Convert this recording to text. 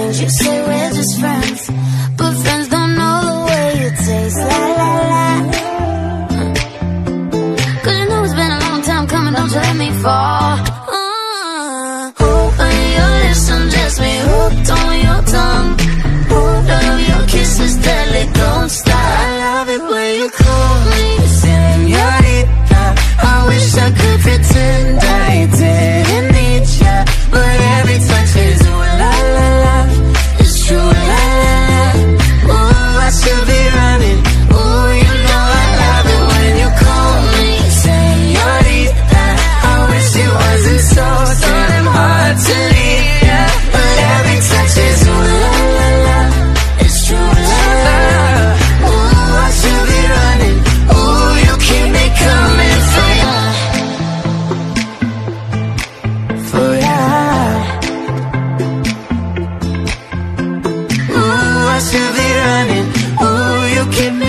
friends. You say we're just friends, but friends don't know the way you taste. La la la. Cause you know it's been a long time coming, don't you let me fall. Open your lips and just me hooked on your tongue. Love your kisses deadly, don't stop. I love it when you call me señorita. I wish I could pretend I didn't need ya, but every touch is ooh la la la. It's true la la la. Ooh, I should be running. Ooh, you know I love it when you call me señorita. I wish it wasn't so damn hard to leave ya, but every touch is ooh la la la. It's true la la. Ooh, I should be running. Ooh, you keep me coming for ya. For ya. Ooh, I should be running. Ooh, you keep me